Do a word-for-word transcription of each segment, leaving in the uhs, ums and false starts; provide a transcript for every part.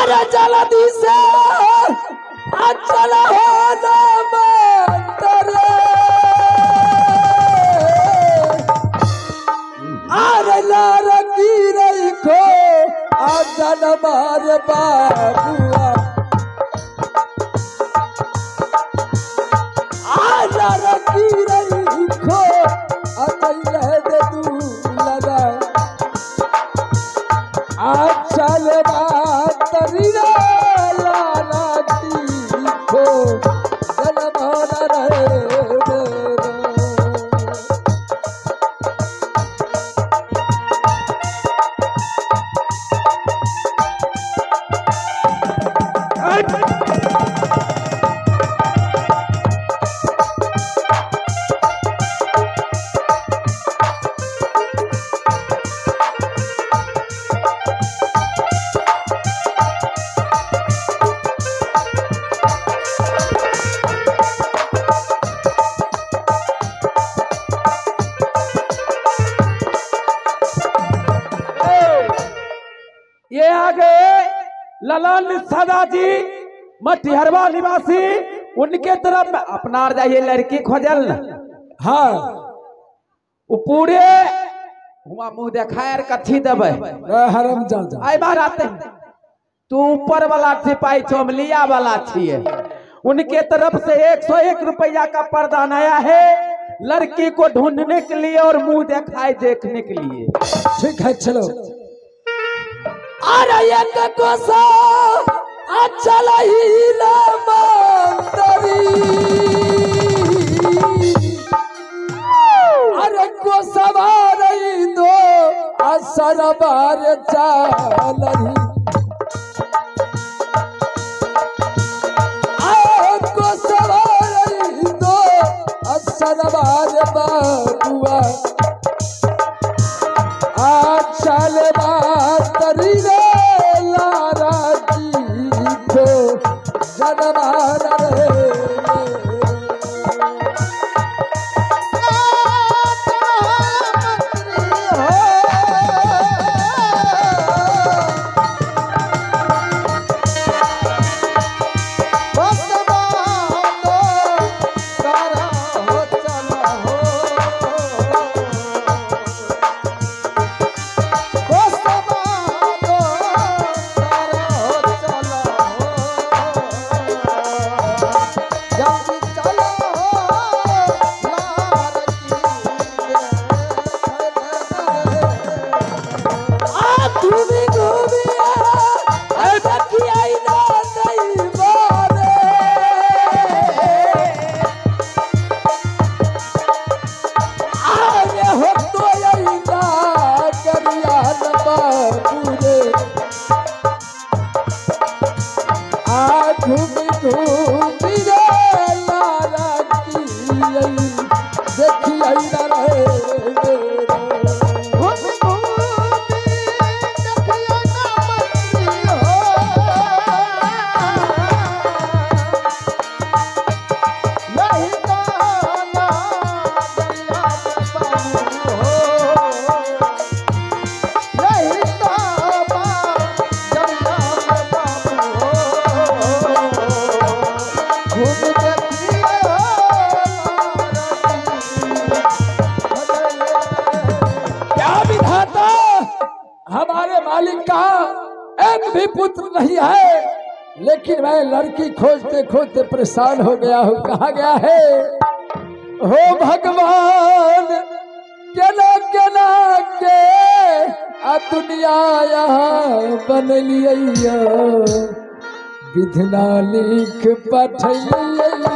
अरे जल्दी से अचल हो ना मंतरे अरे लार की रही खो अजन मार बाबुआ लार की रही खो अचल दे तू लगा अचल बात रीरा लाला की खो जन मार रहे ये आगे ललन सदाजी मटिहरवा निवासी उनके तरफ अपना जाइए लड़की खोजल न हाँ वो पूरे हुआ मुंह देखायर कथी दबे हरम जा जा आई बार आते तू ऊपर वाला सिपाही चोमलिया वाला छिए उनके तरफ से एक सौ एक रुपया का प्रदान आया है लड़की को ढूंढने के लिए और मुंह दिखाई देखने के लिए। ठीक है चलो। अरे एक कोसा अचल ही ना मंतरी अरे को सवार दो असर बार चालही को सवार दो असर बार बाबुआ अचल बात रे लारा की खो जनमार रे हमारे मालिक का एक भी पुत्र नहीं है लेकिन मैं लड़की खोजते खोजते परेशान हो गया हूँ। कहा गया है हो भगवान केना केना के आ दुनिया यहाँ बन लिया विधना लिख पठलिया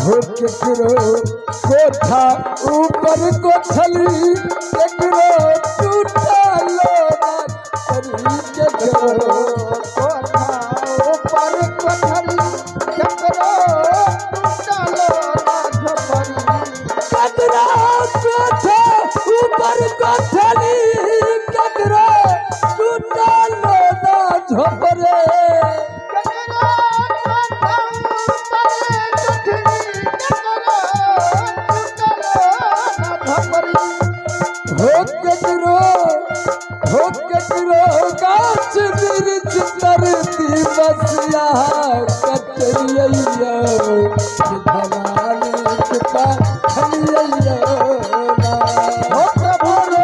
हो केकरो कोठा ऊपर कोठली केकरो टूटल करी केकरो कोठा ऊपर कोठली केकरो टूटल केकरो कोठा ऊपर कोठली केकरो टूटल झोपरे हो केकरो हो केकरो गाछ वृक्ष तरती बसिया कटरिया धनाने कृपा हलिया हो प्रभु रे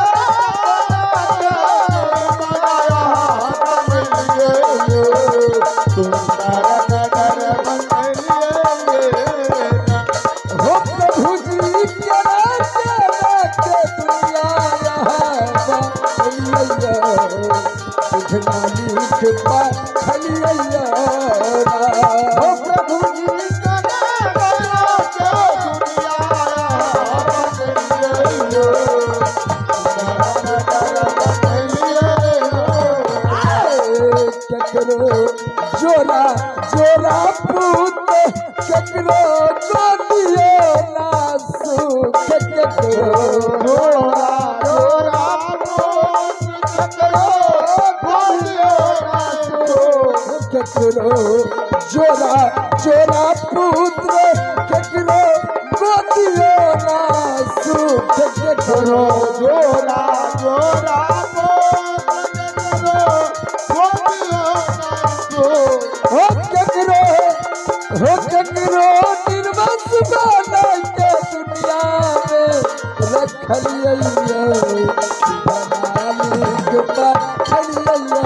हो प्रभु जी के कृपा हलिया हो प्रभु जी केकरो जोरा जोरा पूत केकरो गोदियो नासु केकरो जोरा जोरा केकरो जोरा जोरा पुत्र केकरो गोदियो नासु केकरो जोरा जोरा हो केकरो हो केकरो निर्वंश बना के दुनिया में रखलिया बनाने के बाद हलिया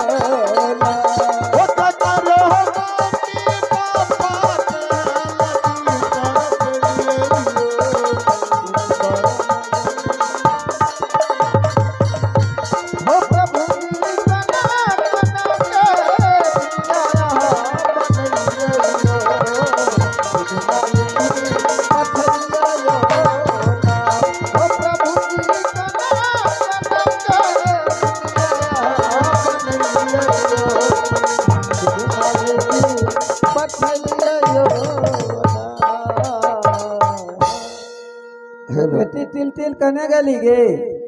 तिल तिल कने गली गे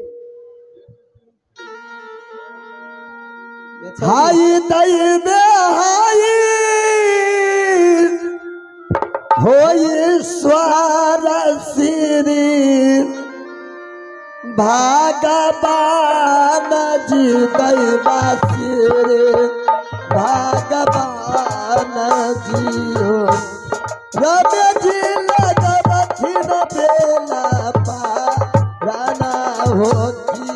हाई दई बे हाई हो ईश्वर श्री भगवान जी दैवासी भगवान जी हो रमे जी लगवथिन बेला पाराना होती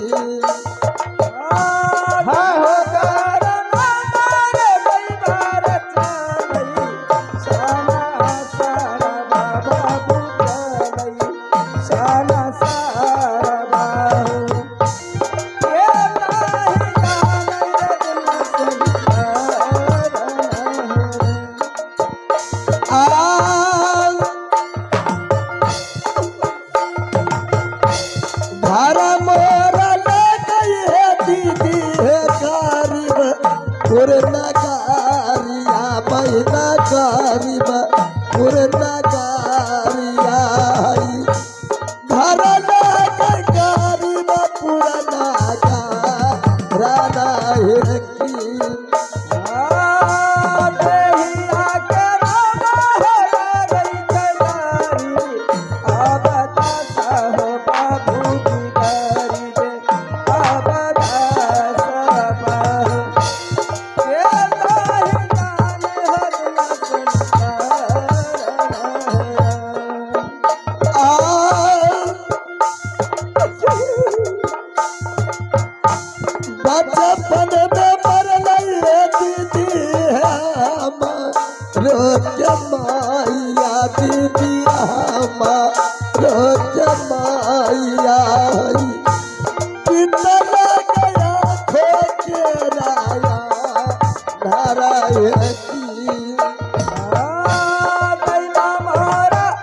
नारायण की आ,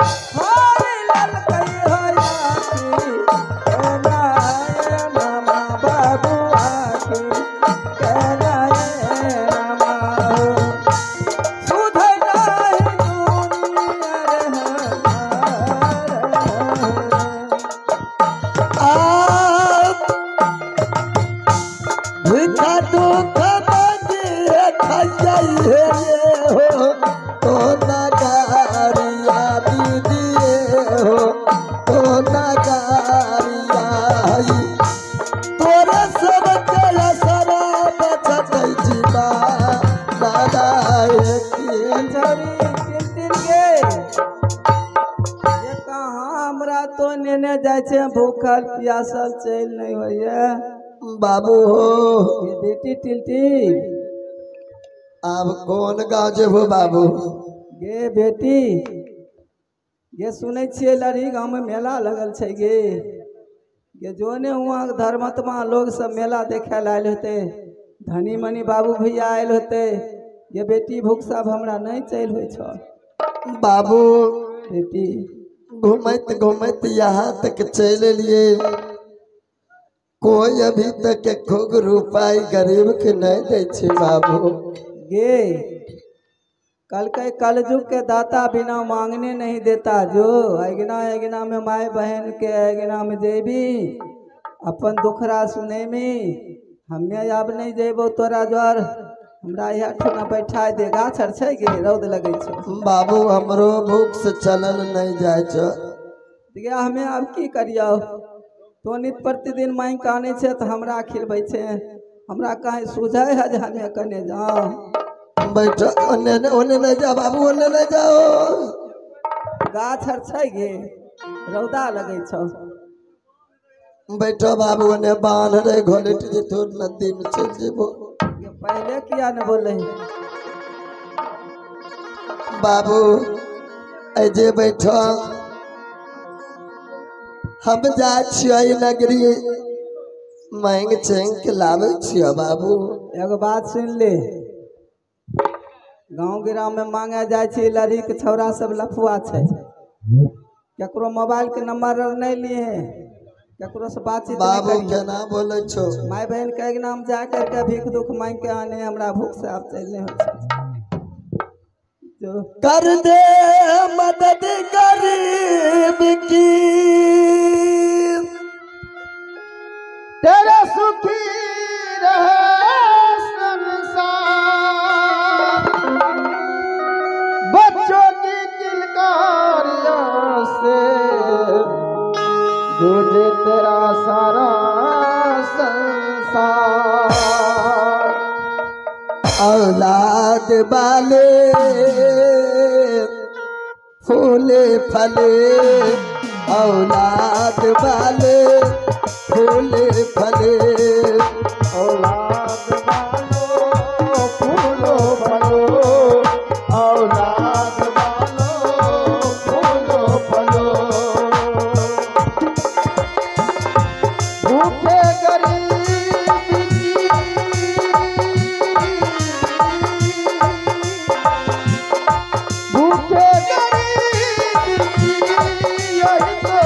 तो नेने जाए छे भूखल प्यासल चल नहीं होइए बाबू हो ये बेटी टिल्टी अब कौन गाँव जेबो बाबू गे बेटी ये सुनै छियै लड़ी गाँव में मेला लगल छै गे ये जो ने हुआ धर्मात्मा लोग सब मेला देखे लायल होते धनी मनी बाबू भैया आयल होते ये बेटी भूख सब हमरा नहीं चल हो छ बाबू बेटी घूमत घूमत यहाँ तक चल लिए कोई अभी तक खूब रुपये गरीब के नहीं दे छे बाबू गे कल के कलयुग के दाता बिना मांगने नहीं देता जो अगना अगना में माए बहन के अगना में देवी अपन दुखरा सुने में हमें अब नहीं जेबो तोरा जोर हमरा यहाँ ठोना बैठा दे गाछ आर छै गे रौद लगे छो बाबू हमरो भूख से चलल नहीं जाए छो देखिए हमें अब की करियो तो नित प्रतिदिन मांग के आने छे तो हमरा खिलबै छे हमरा कहीं सूझे है जे हमें कने जाओ बैठो ओने ओने नहीं जा बाबू ओने नहीं जाओ गाछ आर छै गे रौदा लगे छो बैठो बाबू ओने बांध रे घोलट जे तो नदी में चल जेबो ये पहले किया न बोले बाबू ऐजे बैठो हम जा छियै नगरी मांग चेंग के लावे छियै बाबू एगो बात सुन ले गाँव गिराम में मांगे जाए छे लड़ी के छौरा सब लफुआ छै केकरो मोबाइल के नंबर नहीं लिए केकरो से बातचीत बाबू नहीं के ना बोले छो माय बहन के नाम जा करके भीख दुख मांग के आने हमरा भूख से आप चलने हो जो कर दे मदद गरीब की तेरे सुखी रहे संसार बच्चों की किलकारियों से तुझे तेरा सारा संसार औलाद वाले फूले फले औलाद वाले फूले फले औलाद वालों फूलो फलो औलाद वालों फूलो फलो भूखे गरीब की भूखे गरीब की यही तो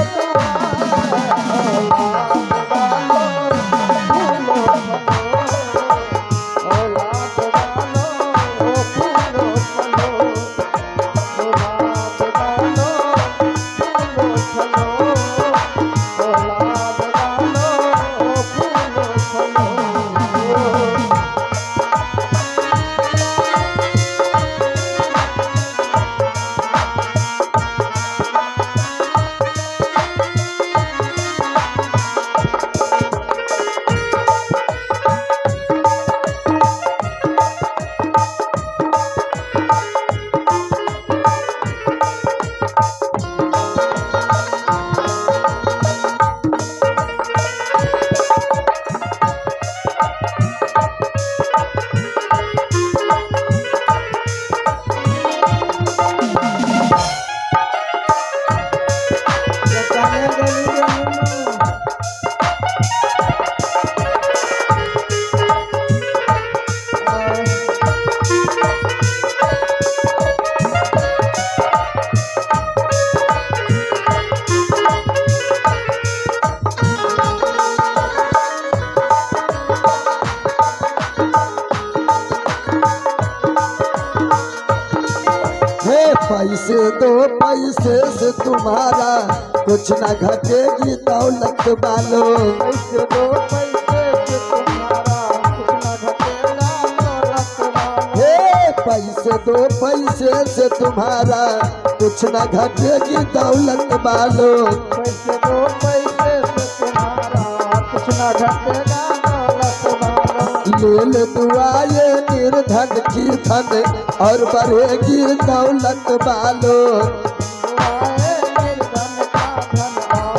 पैसे दो पैसे से तुम्हारा कुछ न घटेगी दौलत वालो पैसे दो पैसे से तुम्हारा कुछ न घटेगा दौलत वालो हे पैसे दो पैसे से तुम्हारा कुछ न घटेगी दौलत वालो पैसे दो पैसे से तुम्हारा कुछ न घटेगा दौलत वालो लेल दुआए निर्धन की धन और बढ़ेगी दौलत वालो दुआए निर्धन का धन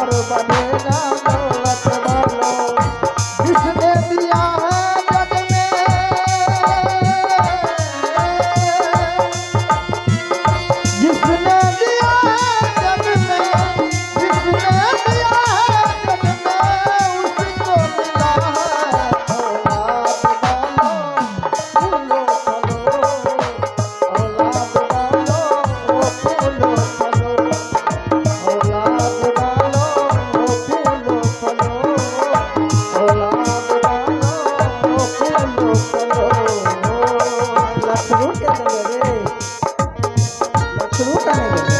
नहीं गए।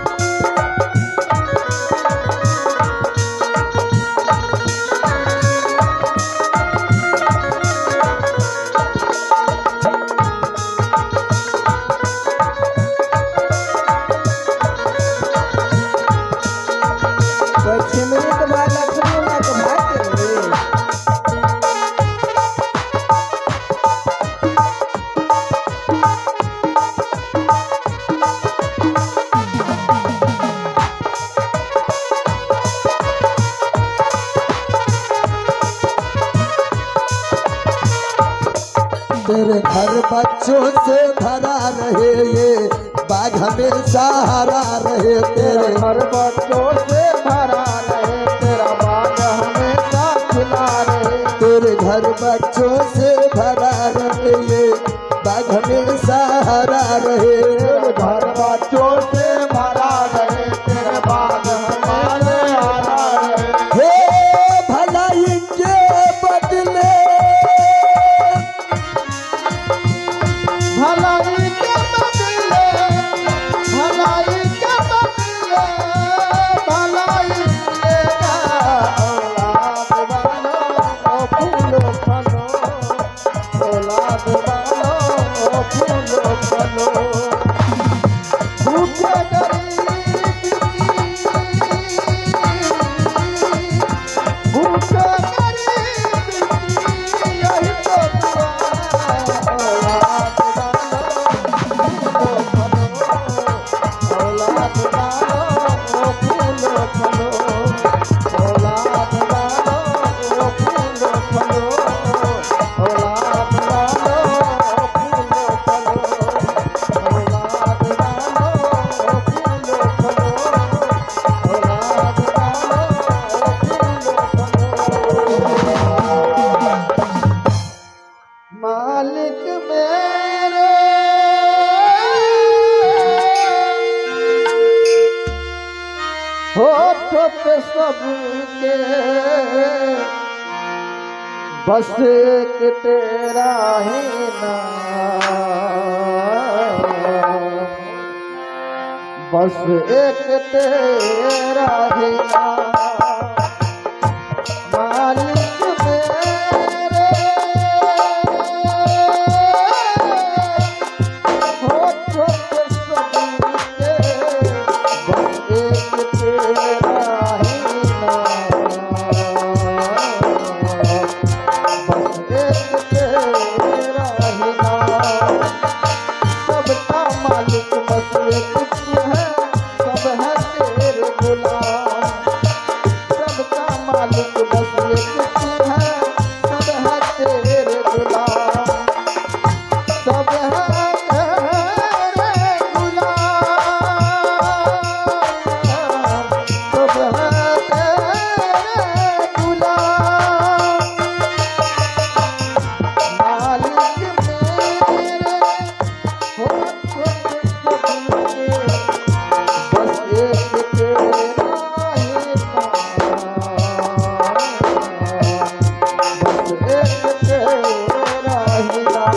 छिमरी के बाद लक्ष्मी ना के भाग के रे। तेरे घर बच्चों से भरा रहे ये बाग हमेशा हरा रहे। तेरे घर बच्चों से भरा रहे, तेरा बाग हमेशा खिला रहे। तेरे घर बच्चों से भरा रहे ये बाग हमेशा हरा रहे। तेरे घर बच्चों से भरा रहे, तेरे बाग हमेशा हरा रहे। हे भलाई के बदले भलाई के बदले, भलाई के बदले, भलाई देगा औलाद वालों ओ फूलो फलो, औलाद वालों ओ फूलो फलो। भूखे गरीब की, भूखे गरीब की यही तो दुआ। औलाद मालिक मेरे होठों पे सबके बस एक तेरा ही नाम, बस एक तेरा ही नाम। मालिक मेरे होठों पे सबके बस एक तेरा ही नाम, बस एक तेरा ही नाम। सबका मालिक बस एक है, सब है तेरे गुलाम। सबका मालिक बस एक है, सब है तेरे गुलाम। सब है तेरे गुलाम, सब है तेरे गुलाम। मालिक मेरे होठों पे सबके बस एक तेरा ही नाम, बस एक तेरा ही नाम।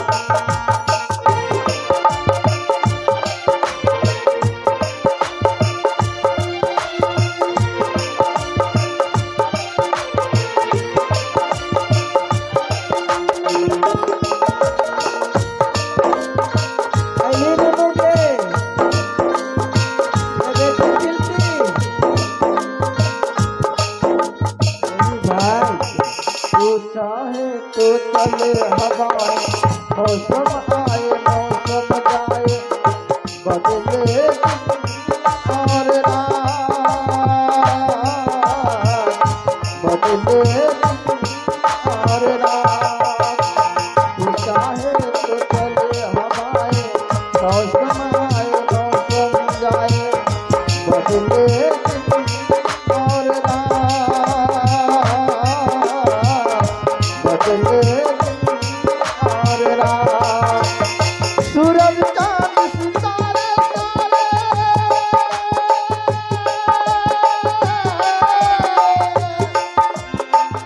तू चाहे तो चले हवाएं, मौसम आए मौसम जाए, बदले और रात, बदले और रात। तू चाहे तो चले हवाएं, मौसम आए मौसम जाए, बदले और रात, बदले और रात। सूरज चांद सितारे तारे,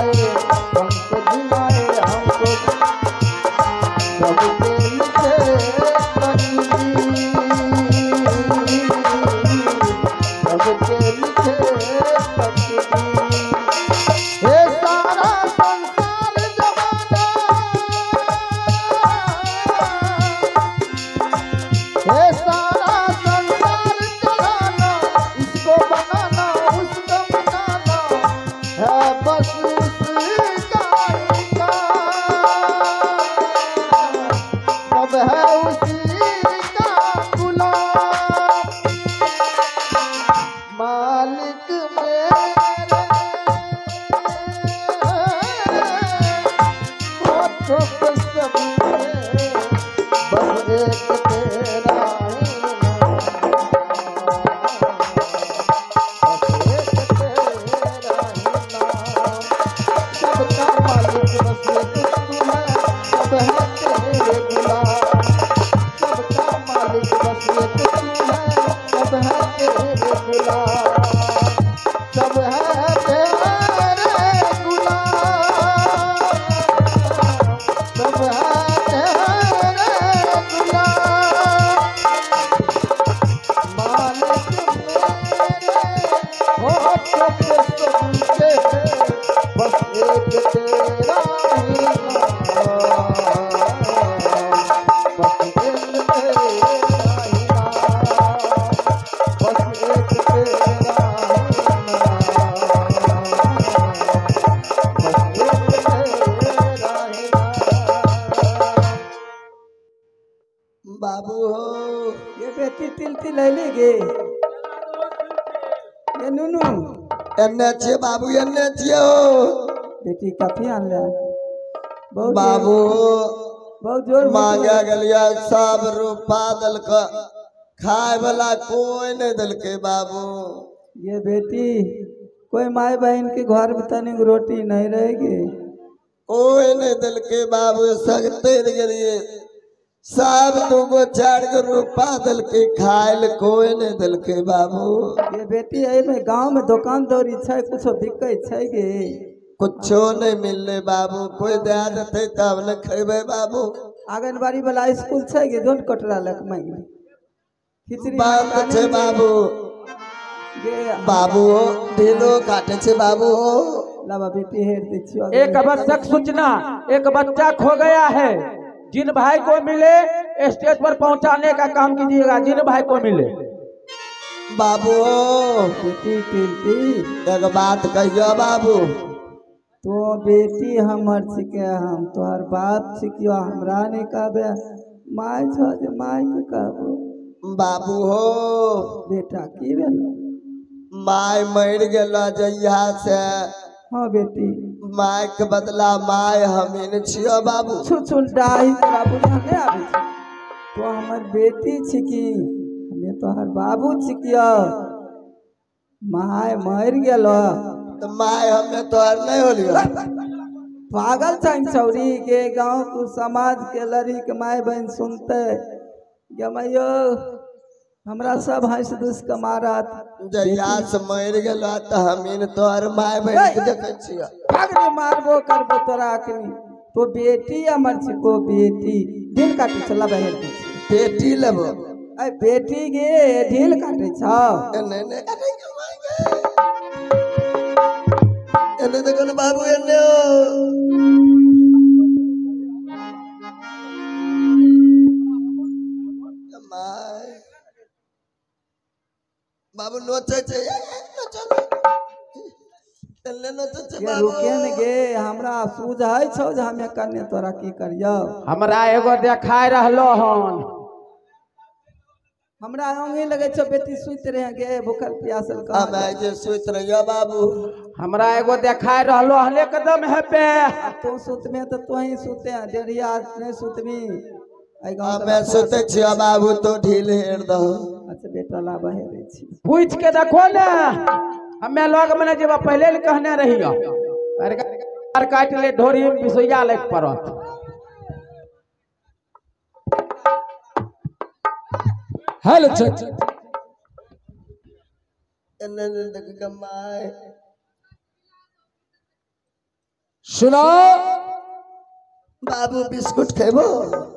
जिलाए हमको जिलाए हमको सबके लिखे तकदीर सबके लिखे तकदीर हे सारा संसार जमाना हे सारा संसार चलाना इसको बनाना उसको बनाना है बस उसका का सब है उसी का गुलाम मालिक मेरे होठों पे सब है बस एक तेरा ही नाम बस एक तेरा ही नाम सबका मालिक बस एक तू है सब है तेरे गुलाम सबका मालिक बस एक तू है सब है तेरे गुलाम सब है तेरे गुलाम सब है तेरे गुलाम मालिक मेरे होठों पे सबके बस एक तेरा ही नाम बस एक तेरा ही नाम बस एक तेरा ही नाम बस एक तेरा ही नाम बाबू हो ये बेटी तिल तिल ले गे ये नुनू एन्ने छिए बाबू एन्ने छिए हो बेटी कथी आनले बहुत बाबू बहुत जोर मांगे गलिया सब रूपा दलक खाए वाला कोई नहीं दलके बाबू ये बेटी कोई माई बहन के घर में तनिक रोटी नहीं रहेगी कोई नहीं दलके बाबू सगते गलिए सब दूगो चार गो रूपा दलके खाए कोई नहीं दलके बाबू ये बेटी है में गांव में दुकान दौरी छै कुछ बिकै छै गे कुछो नहीं मिलने बाबू कोई दे देते तब न खेबे बाबू आंगनबाड़ी वाला स्कूल छै गे जोन कटरा लक मांग खिचड़ी बाप छे बाबू गे बाबू हो ढीलो काटे छे बाबू हो लावा बेटी हेर दे छियो एक आवश्यक सूचना, एक बच्चा खो गया है। जिन भाई को मिले स्टेज पर पहुंचाने का काम कीजिएगा। जिन भाई को मिले बाबू हो बेटी टिलती एक बात कहियो बाबू तो बेटी हमर छिके हम तोहर बाप छिकियो हमरा नहीं कहबे माय छ जे माय के कहबो बाबू हो बेटा की भेल माय मर गेल जइया से हाँ बेटी माय के बदला माय हमीन छियो बाबू छु छु डाही तोरा बुझा नहीं आबे छै तो हमर बेटी छिकी हमें तोहर बाबू छिकियो माय मर गेलो तो माय हमें तोहर नहीं होलियो पागल छन छौरी के गांव को समाज के लड़ी के माय बहन सुनते गमैयो हमरा सब हंस दुस के मारत जइया से मर गेल तो हमीन तोहर माय बहन के देखे छियो भागने मारबो करबो तोरा अखनी तो बेटी हमर छिको बेटी ढील काटे छला बहन बेटी लेबो ए बेटी गे ढील काटे छ एने ने काटे के माय गे एने देखो बाबू एने माय बाबू नोचे छे नोचे एने नोचे छे ये बाबू रुके न गे हमरा सूझाई छौ जे हमे कने तोरा की करियो हमरा एगो देखाय रहलो हन। हमरा अंगे लगे छौ बेटी सुत रहे गे भूखल प्यासल का हम जे सुत रहियो बाबू हमरा एगो देखाय रहलो हन एकदम है पे तू सुत में तो तू ही सुते डेढ़िया नहीं सुतमी आई गांव मैं सुते छियो बाबू तो ढील हेर दो अच्छा बेटा ला बहे छी पूछ के देखो ना। हमें लोग में जब पहले ले कहने रहियो अरे काट ले ढोरी बिसोया लग पड़त। हेलो चच एने देख के माय सुनो बाबू बिस्कुट खेबो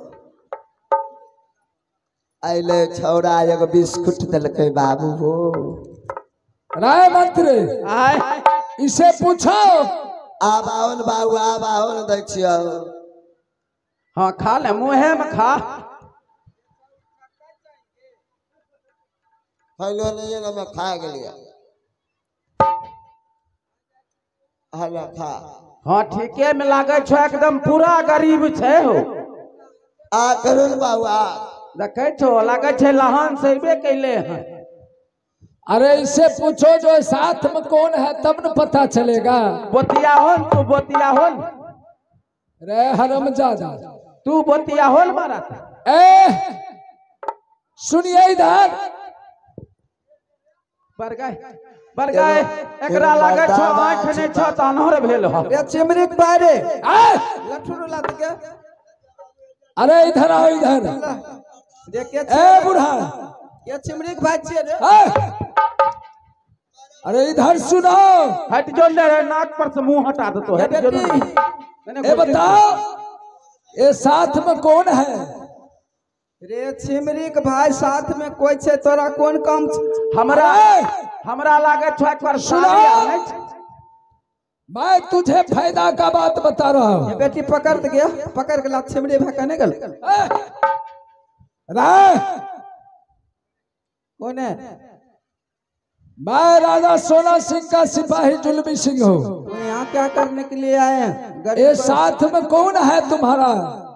आइले छौड़ा एगो बिस्कुट दिलकै बाबू हो राय मंत्री आय इसे पूछो आब आओ न बाबू आब आओ न देखियो हाँ खा ले मुँहे में खा हेलो नहीं ना मैं खा गेलिए हला खा हाँ ठीके में लागे छो एकदम पूरा गरीब छे हो आ करू न बाबू आ देखे छो लागे छे लहान से अबे कैले हैं अरे इसे पूछो जो साथ में कौन है तब न पता चलेगा। बोतिया होन तू बोतिया होन रे हरमजादा तू बोतिया होन मारा ए सुनिए इधर बर गए बर गए एकरा लागे छो आंख ने छो तानहर भेल हो ये चिमरी के बारे ए, लठुर लात के अरे इधर आओ इधर देखे ए बूढ़ा ये चिमरी के भाई छे रे ए, अरे इधर सुनो हट जो ले रे नाक पर से मुंह हटा दो तो हट जो ए बताओ ये साथ में कौन है। रे चिमरी के भाई साथ में कोई छे तोरा कौन काम छे? हमरा हमरा लागे छो एक बार सुनो। सुनो मैं तुझे फायदा का बात बता रहा हूँ। ये बेटी पकड़ के गया पकड़ के ला चिमरी भाई कहने गल राय कौन है मैं राजा सोना सिंह का सिपाही जुल्मी सिंह हूँ। तो यहाँ क्या करने के लिए आए हैं गरीब ये पर- साथ में कौन है तुम्हारा।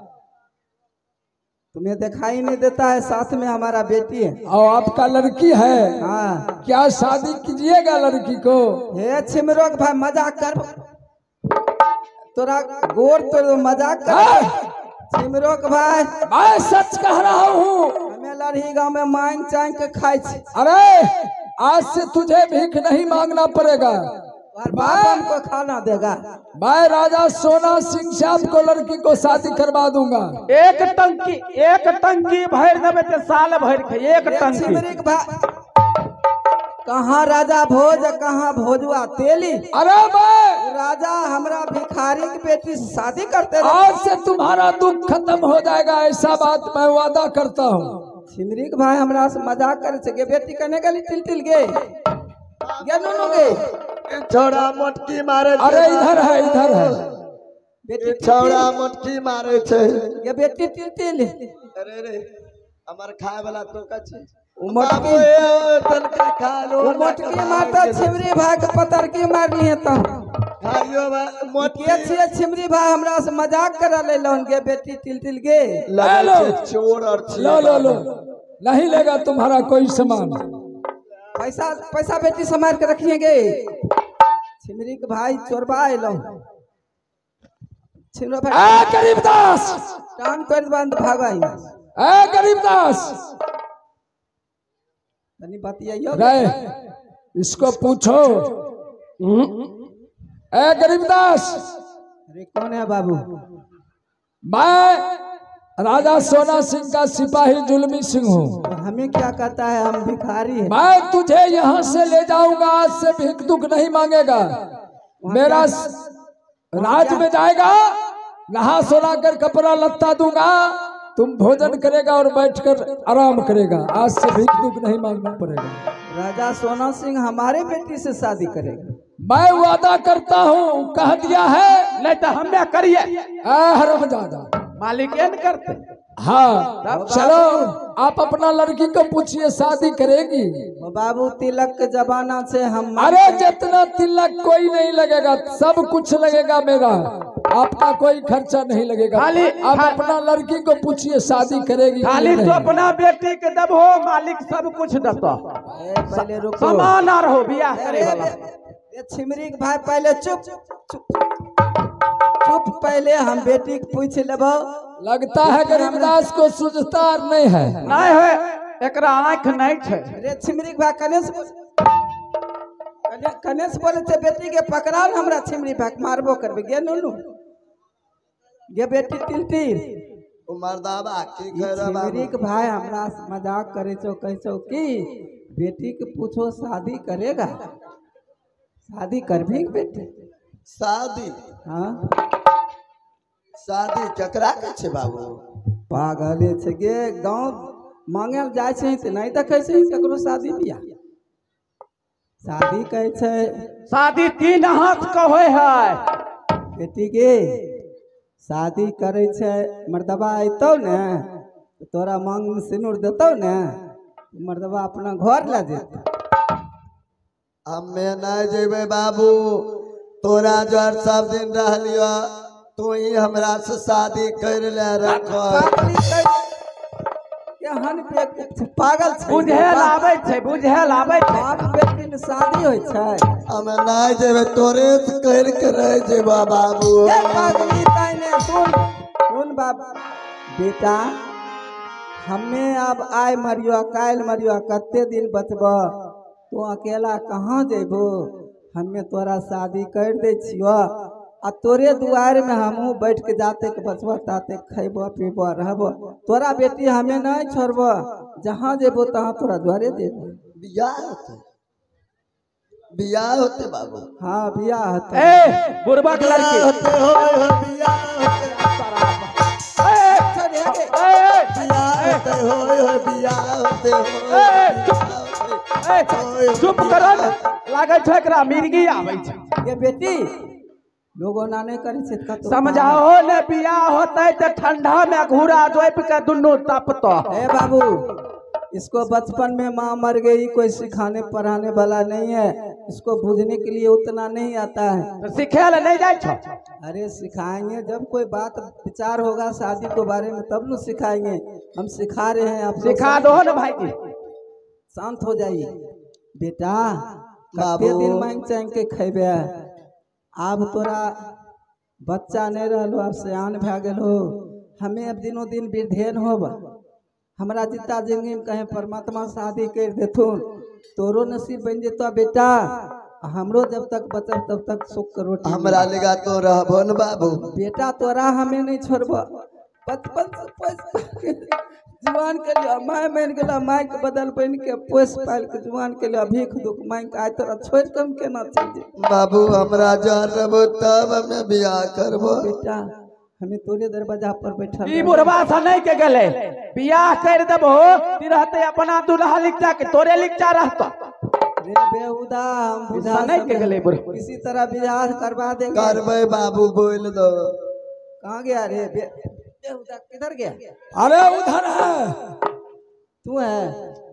तुम्हें दिखाई नहीं देता है साथ में हमारा बेटी है। और आपका लड़की है हाँ क्या शादी कीजिएगा लड़की को। हे छिमरोक भाई मजाक कर तोरा गोर तो मजाक कर छिमरोक भाई मैं सच कह रहा हूँ। हमें लड़ही गांव में मांग चांग के खाई छी अरे आज से तुझे भीख नहीं मांगना पड़ेगा। और बाप हमको खाना देगा। मैं राजा सोना सिंह से आपको लड़की को शादी करवा दूंगा। एक टंकी एक टंकी भर देबे ते साल भर के एक टंकी छिमरिक भाई कहाँ राजा भोज कहाँ भोजुआ तेली। अरे मैं राजा हमरा भिखारी की बेटी से शादी करते रहे। आज से तुम्हारा दुख खत्म हो जाएगा ऐसा बात मैं वादा करता हूँ। छिमरिक भाई हमरा से मजाक करे छे गे बेटी कने गली टिल टिल गे गे नुनु गे छौड़ा मोटकी मारे अरे इधर है इधर है बेटी छौड़ा मोटकी मारे छे। गे बेटी टिल टिल अरे रे हमर खाए वाला तो का छे उ बाबू मोटकी ए तनका खा लो उ मोटकी मारता छिमरी भाई के पतर की मारनी है त खाइयो बा मोटकी के छिए छिमरी भाई हमरा से मजाक करा ले लोन गे बेटी टिल टिल गे लगे लो। छे चोर और छे लो लो लो नहीं लेगा तुम्हारा कोई सामान। पैसा पैसा बेटी संभाल के रखिए गे छिमरी के भाई चोरबा आइलो छिमरो भाई ए गरीबदास टांग तोड़ बंद भागाई ए गरीबदास तनी बतियाइयो रे इसको पूछो। ए गरीबदास अरे कौन है बाबू मैं राजा सोना सिंह का सिपाही जुल्मी सिंह हूँ। तो हमें क्या कहता है हम भिखारी है। मैं तुझे यहाँ से ले जाऊंगा आज से भीख दुख नहीं मांगेगा। मेरा स- राज में जाएगा नहा सोना कर कपड़ा लत्ता दूंगा तुम भोजन करेगा और बैठकर आराम करेगा। आज से भीख दुख नहीं मांगना पड़ेगा। राजा सोना सिंह हमारे बेटी से शादी करेगा। मैं वादा करता हूँ कह दिया है। नहीं तो हमें करिए ए हरमजादा मालिक ये न करते हाँ चलो आप अपना लड़की को पूछिए शादी करेगी। वो बाबू तिलक के जमाना से हम अरे जितना तिलक कोई नहीं लगेगा सब कुछ लगेगा मेरा आपका कोई खर्चा नहीं लगेगा। खाली आप अपना लड़की को पूछिए शादी करेगी खाली कि तो नहीं। अपना बेटी के दबो मालिक सब कुछ देता ए, पहले रुको समान आ रहो बियाह करे अरे, वाला ये छिमरी के भाई पहले चुप चुप चुप पहले हम बेटी के पूछ लेबो। लगता है गरीबदास को सूझता नहीं है। नहीं है एकरा आँख नहीं छे अरे छिमरी के भाई कने से कने कने से बोले छे बेटी के पकड़ा न हमरा छिमरी भाई के मारबो करबे गे नुनु गे बेटी टिल टिल ओ मर्दाबा की ई कह रहा बाबू छिमरी के भाई हमरा से मजाक करे छो कह छो की बेटी के पूछो शादी करेगा शादी करबी के बेटी शादी हाँ शादी केकरा के छे बाबू? पागले छे गे गाँव मांगे जाए छे त नहीं देखे छे ककरो शादी बियाह। शादी कहे छे शादी तीन हाथ का होय है। बेटी गे शादी करे छे मर्दबा अतौ ने तो तोरा मांग में सिनुर देतौ ने मर्दबा अपना घर ला जेतौ। हमें नहीं जेबे बाबू, तोरा जर सब दिन रहलियो तो ही हमरा से शादी कर ले रखो। पागल छे बुझेल आबै छै, बुझेल आबै छै। बाप बेटी में शादी होय छे। हमें नहीं जेबे, तोरे से कर के रह जेबा बाबू। ए पागली ताइने सुन सुन बाप बेटा, हमें अब आय मरियो काल मरियो कते दिन बचबो, तू अकेला कहाँ जेबो। हमें तोरा शादी कर दे छियो आ तोरे दुआर में हमहू बैठ के जाते के बचबो ताते खैबो पीबो रहबो। तोरा बेटी हमें नहीं छोड़बो, जहाँ जेबो तहाँ तोरा द्वारे जेबो। बियाह होते बियाह होते बाबू। हाँ बियाह होते। ए बुढ़बा के लड़की होते हो हो बियाह होते बियाह होते हो हो बियाह होते हो। चुप कर, लागे छै एकरा मिर्गी आबै छै। ये बेटी लोगों ना नहीं करे छे कतो। समझाओ ने बियाह होते तो ठंडा में घूरा जोप के दुनू तपतो। ए बाबू इसको बचपन में माँ मर गई, कोई सिखाने पढ़ाने वाला नहीं है, इसको बुझने के लिए उतना नहीं आता है। तो सिखे ले नहीं जाए छो। अरे सिखाएंगे जब कोई बात विचार होगा शादी के बारे में तब न सिखाएंगे। हम सिखा रहे हैं, आप सिखा दो ना भाई जी। शांत हो जाइए बेटा। बाबू। कते दिन मांग चांग के खेबे, आब तोरा बच्चा नहीं रहलो, अब सियान भे गेलो। हमें अब दिनों दिन वृद्धेन होब, हमरा जितना जिंदगी में कहे परमात्मा शादी कर देथुन, तोरो नसीब बन जेतो बेटा। हमरो जब तक बचब तब तक सुख के रोटी हमरा लगा तो रहबो न बाबू। बेटा तोरा हमें नहीं छोड़बो। बचपन से पोस जवान के लिए माय बन गेला, माय के बदल बन के पोस पाल के जवान के लिए भीख दुख मांग के आय तोरा छोड़ कम केना चल जे। बाबू हमरा जर रहबो तब हमें बियाह करबो। बेटा हमें तोरे दरवाजा पर बैठल ई बुढ़वा सा नहीं के गले बियाह कर देबो, ती रहते अपना दुल्हा लिखता के तोरे लिखता रहतो। रे बेहुदा हम बुझा नहीं के गले बुढ़वा। इसी तरह बियाह करवा देंगे। करबे बाबू, बोल दो। कहाँ गया रे बे, बेहुदा किधर गया? अरे उधर है। तू है?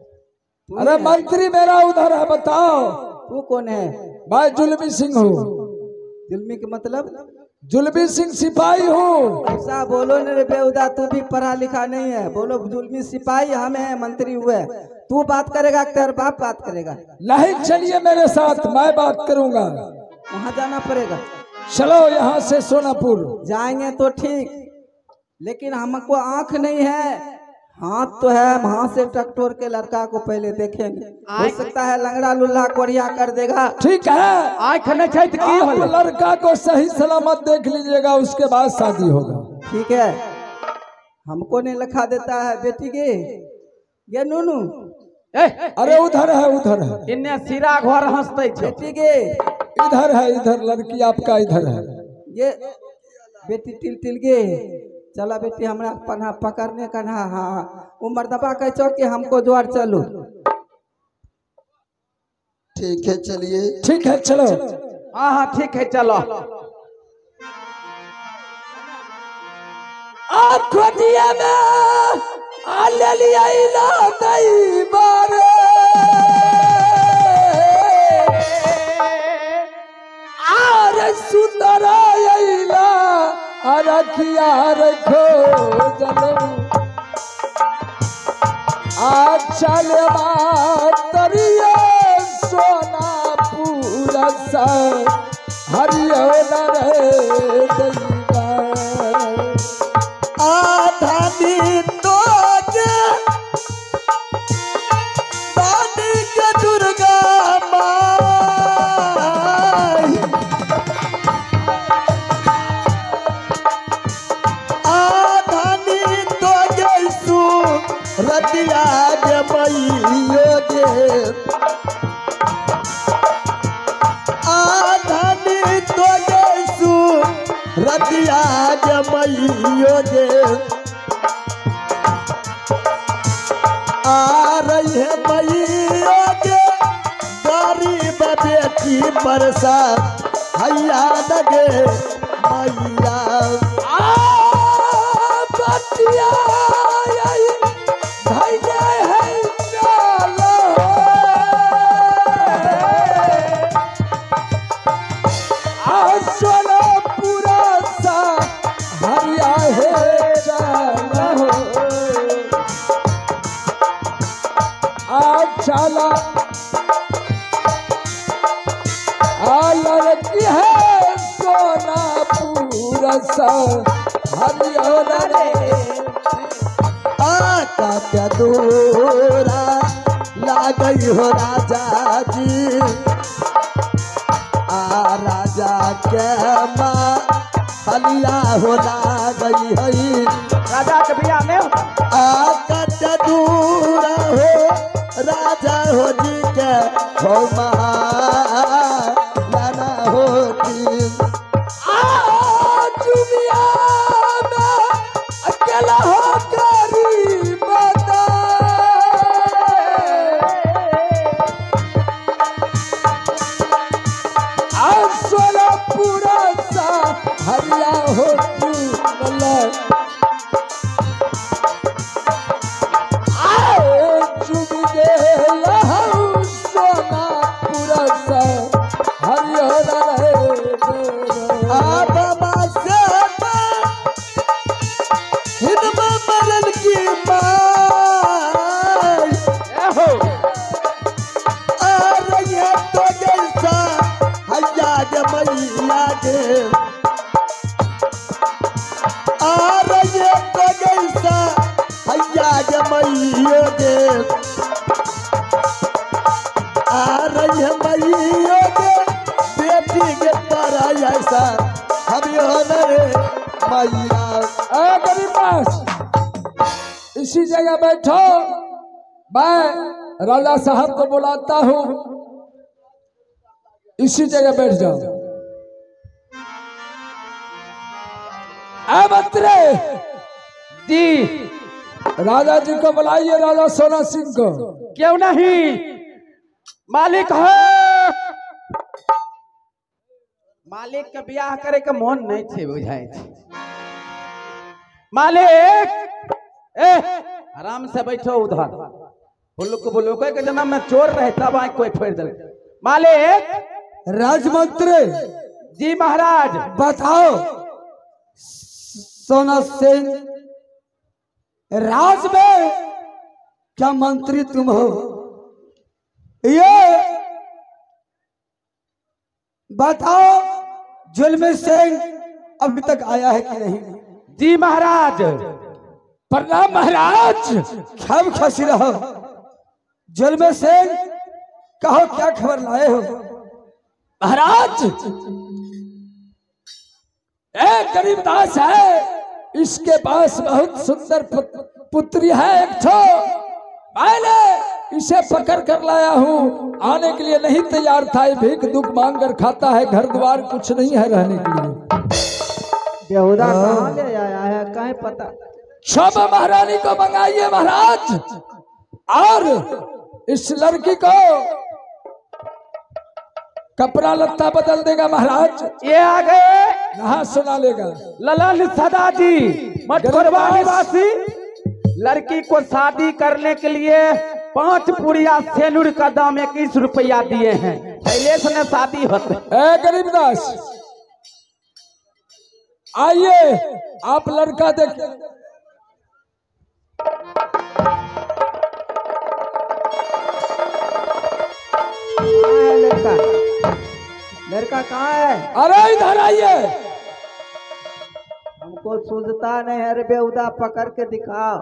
तू अरे है? मंत्री मेरा उधर है, बताओ। तू कौन है? मैं जुल्मी सिंह हूँ। जुल्मी के मतलब? जुल्मी सिंह सिपाही हूँ। ऐसा बोलो न रे बेहुदा, तू भी पढ़ा लिखा नहीं है। बोलो जुल्मी सिपाही हम है, मंत्री हुए। तू बात करेगा तेरा बाप बात करेगा? नहीं, चलिए मेरे साथ, मैं बात करूंगा। वहाँ जाना पड़ेगा। चलो यहाँ से सोनापुर जाएंगे तो ठीक, लेकिन हमको आंख नहीं है, हाथ तो है। हम हाथ से टकटोर के लड़का को पहले देखेंगे, हो सकता है लंगड़ा लुल्ला कोरिया कर देगा। ठीक है। आँख नहीं छै त की आप होले? लड़का को सही सलामत देख लीजिएगा, उसके बाद शादी होगा। ठीक है, हमको नहीं लिखा देता है बेटी के। ये नूनू ए अरे उधर है, उधर है, इन्ने सिरा घर हंसते छो। बेटी के इधर है, इधर लड़की आपका इधर है। ये बेटी टिल टिल गे चला बेटी हमरा पन्हा पकड़ने का ना। हाँ वो मर्दबा कह चो कि हमको द्वार चलो। ठीक है चलिए। ठीक है चलो। हाँ हाँ ठीक है चलो। आप खोजिए में आ ले लिया इला कई बार, आर सुंदर इला रखिया रखो जलो। चल तरिया सोना पूरा सा हरियर रे दैवा आधानी तो दादी के दुर्गा माई आधानी तो जैसू रतिया जमइयो गे आधानी तो रतिया जमइयो जे आ रही है मैयो जे गरीब बेटी बरसा हैया लगे मैया आ बतिया आई भैया है चलो आ सोना पूरा सा हरिया है चलो आ चला आ लड़की है सोना पूरा सा हरिया रे आका क्या दूरा लागई हो राजा जी आ राजा के माँ हलिया हो लागई हई राजा के बिया में आका क्या दूरा हो राजा हो जी के हो महा लाना होती दुनिया में अकेला हो गरीब सोना पूरा सा हरिया हो चुम गे लहू सोना पूरा सा हरिया बाबा से हिदमा मरल की माय आ रही है तो जैसा हैया जमैया के आ रही है तो जैसा हैया जमैया के आ रही है मैया के बेटी के तारा ऐसा हम रे मैया ए गरीब दास इसी जगह बैठो मैं राजा साहब को बुलाता हूँ इसी जगह बैठ जाओ ए मंत्री जी राजा जी को बुलाइए राजा सोना सिंह को क्यों नहीं मालिक है मालिक के ब्याह करे के मन नहीं थे बुझाए थे मालिक ए आराम से बैठो उधर बुल्लुक बुल्लुक के जन्म में चोर रहे तब आए कोई फोड़ दे मालिक राजमंत्री जी महाराज बताओ सोना सिंह राज में क्या मंत्री तुम हो ये बताओ जुल्म सिंह अभी तक आया है कि नहीं जी महाराज प्रणाम महाराज खब खसी रहो जुल्म सिंह कहो क्या खबर लाए हो महाराज ए गरीबदास है इसके पास बहुत सुंदर पुत- पुत्री है एक ठो मैंने इसे पकड़ कर लाया हूँ आने के लिए नहीं तैयार था ये भीख दुख मांग कर खाता है घर द्वार कुछ नहीं है रहने के लिए बेहुदा कहाँ ले आया है कहीं पता क्षमा महारानी को मंगाइए महाराज और इस लड़की को कपड़ा लत्ता बदल देगा महाराज ये आ गए नहा सुना लेगा ललन सदा जी मठकोरवा निवासी लड़की को शादी करने के लिए पांच पुड़िया सेनुर का दाम इक्कीस रुपया दिए हैं शैलेश ने शादी होते ए गरीबदास आइए आप लड़का देखिए लड़का लड़का कहाँ है अरे इधर आइए हमको सूझता नहीं है रे बेहुदा पकड़ के दिखाओ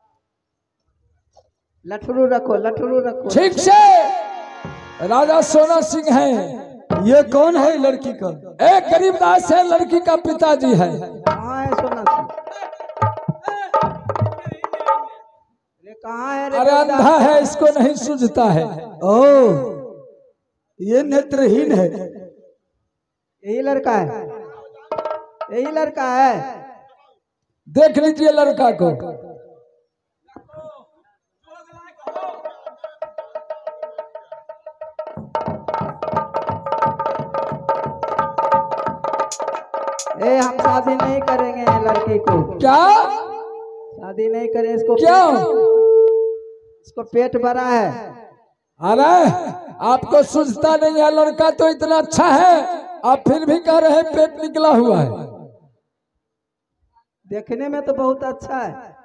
लठरू रखो लठरू रखो ठीक से राजा सोना सिंह है ये कौन है लड़की का एक गरीबदास है लड़की का पिताजी है कहाँ है सोना सिंह रे कहाँ है रे अरे बेहुदा? अंधा है इसको नहीं सूझता है ओ ये नेत्रहीन है यही लड़का है यही लड़का है। देख लीजिए लड़का को। ए हम शादी नहीं करेंगे लड़की को। क्या शादी नहीं करें इसको। क्यों? इसको पेट बड़ा है। अरे आपको सूझता नहीं है, लड़का तो इतना अच्छा है, आप फिर भी कह रहे हैं पेट निकला हुआ है। देखने में तो बहुत अच्छा है।